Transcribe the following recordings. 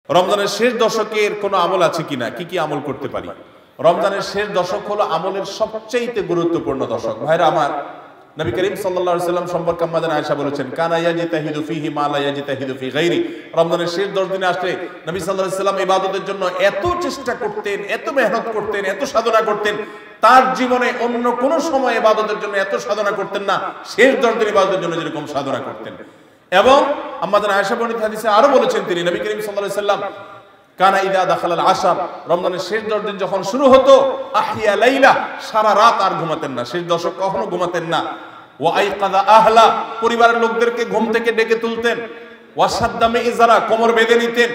রমজানের শেষ দশকের কোনো আমল আছে কিনা, কি কি আমল করতে পারি? রমজানের শেষ দশক হলো আমলের সবচেয়ে গুরুত্বপূর্ণ দশক। ভাইরা আমার, নবী করিম সাল্লাল্লাহু আলাইহি ওয়াসাল্লাম সম্পর্কে আম্মা আয়েশা বলেছেন, কানা ইয়াজতাহিদু ফীহি মা লা ইয়াজতাহিদু ফী গায়রি। রমজানের শেষ 10 দিনে আসলে নবী সাল্লাল্লাহু আলাইহি ওয়াসাল্লাম ইবাদতের জন্য এত চেষ্টা করতেন, এত মেহনত করতেন, এত সাধনা করতেন, তার জীবনে অন্য কোন সময় ইবাদতের জন্য এত সাধনা করতেন না, শেষ 10 দিন ইবাদতের জন্য যেরকম সাধনা করতেন। এবং আম্মা আয়েশা বর্ণিত হাদিসে আরো বলেছেন তিনি, নবী করিম সাল্লাল্লাহু আলাইহি ওয়াসাল্লাম কানা ইদা দাখালাল আশর, রমজানের শেষ 10 দিন যখন শুরু হতো, আহিয়া লাইলা, সারা রাত আর ঘুমাতেন না, শেষ দশক কখনো ঘুমাতেন না। ওয়া আইকাযা আহলা, পরিবারের লোকদেরকে ঘুম থেকে ডেকে তুলতেন। ওয়া সাদ্দা মিযরা, কোমর বেঁধে নিতেন।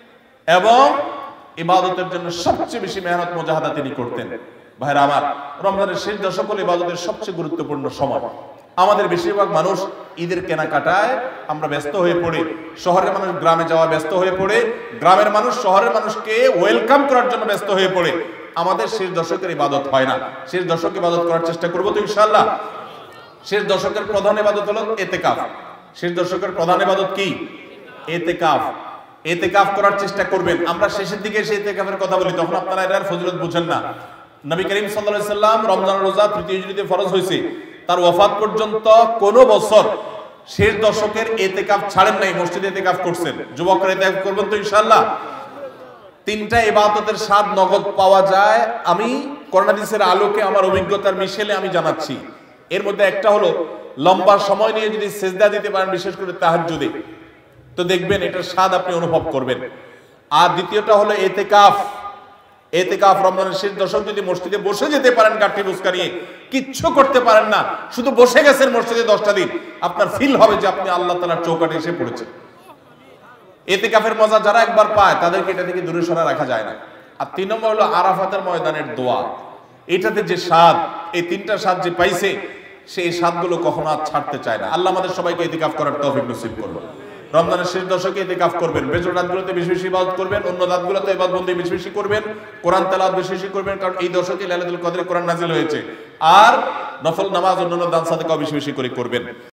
এবং ইবাদতের জন্য সবচেয়ে বেশি মেহনত মুজাহাদা তিনি করতেন। ভাইরা আমার, রমজানের শেষ দশক হলো ইবাদতের সবচেয়ে গুরুত্বপূর্ণ সময়। আমাদের বেশিরভাগ মানুষ ঈদের কেনাকাটায় আমরা ব্যস্ত হয়ে পড়ি, শহরের মানুষ গ্রামে যাওয়া ব্যস্ত হয়ে পড়ে, গ্রামের মানুষ শহরের মানুষকে ওয়েলকাম করার জন্য ব্যস্ত হয়ে পড়ে। আমাদের শেষ দশকের ইবাদত হয় না। শেষ দশক ইবাদত করার চেষ্টা করবো তো ইনশাআল্লাহ। শেষ দশকের প্রধান ইবাদত হলো ইতিকাফ। শেষ দশকের প্রধান ইবাদত কি? ইতিকাফ। ইতিকাফ করার চেষ্টা করবেন। আমরা শেষের দিকে এসে ইতিকাফের কথা বলি, তখন আপনারা এর ফজিলত বুঝেন না। নবী করিম সাল্লাল্লাহু আলাইহি সাল্লাম রমজান রোজা তৃতীয় হিজরিতে ফরজ হয়েছে, তার ওয়াফাত পর্যন্ত কোনো বছর শেষ দশকের ইতিকাফ ছাড়েন নাই, মসজিদে ইতিকাফ করছেন। যুবকরা ইতিকাফ করবেন তো ইনশাআল্লাহ। তিনটা ইবাদতের স্বাদ নগদ পাওয়া যায়, আমি কোরআন হাদিসের আলোকে আমার অভিজ্ঞতার মিশেলে আমি জানাচ্ছি। এর মধ্যে একটা হলো, লম্বা সময় নিয়ে যদি সিজদা দিতে পারেন, বিশেষ করে তাহাজ্জুদে, তো দেখবেন এটার স্বাদ আপনি অনুভব করবেন। আর দ্বিতীয়টা হলো ইতিকাফ। ইতিকাফ রমজানের শেষ দশক যদি মসজিদে বসে যেতে পারেন, গাঠি বুসকা নিয়ে, কিচ্ছু করতে পারেন না, শুধু বসে গেছেন মসজিদে 10টা দিন, আপনার ফিল হবে যে আপনি আল্লাহ তাআলার চৌকাঠে এসে পড়েছেন। ইতিকাফের মজা যারা একবার পায়, তাদেরকে এটা থেকে দূরে সরা রাখা যায় না। আর 3 নম্বর হলো আরাফাতের ময়দানের দোয়া। এটাতে যে স্বাদ, এই তিনটা স্বাদ যে পাইছে, সেই স্বাদগুলো কখনো আর ছাড়তে চায় না। আল্লাহ আমাদের সবাইকে ইতিকাফ করার তৌফিক নসিব করুন। রমজানের শেষ দশকে ইতিকাফ করবেন, বেজর রাতগুলোতে বেশি বেশি ইবাদত করবেন, অন্য রাতগুলোতে ইবাদত বন্দি বেশি বেশি করবেন, কোরআন তেলাওয়াত বেশি বেশি করবেন, কারণ এই দশকে লাইলাতুল কদরে কোরআন নাজিল হয়েছে। আর নফল নামাজ, অন্যান্য দান সাদাকাও বেশি বেশি করে করবেন।